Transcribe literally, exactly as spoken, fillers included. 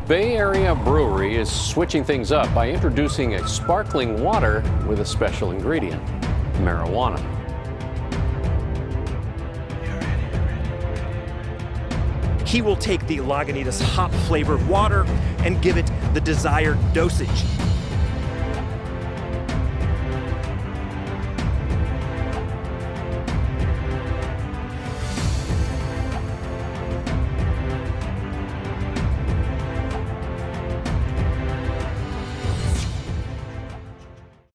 Bay Area brewery is switching things up by introducing a sparkling water with a special ingredient, marijuana. He will take the Lagunitas hop flavored water and give it the desired dosage.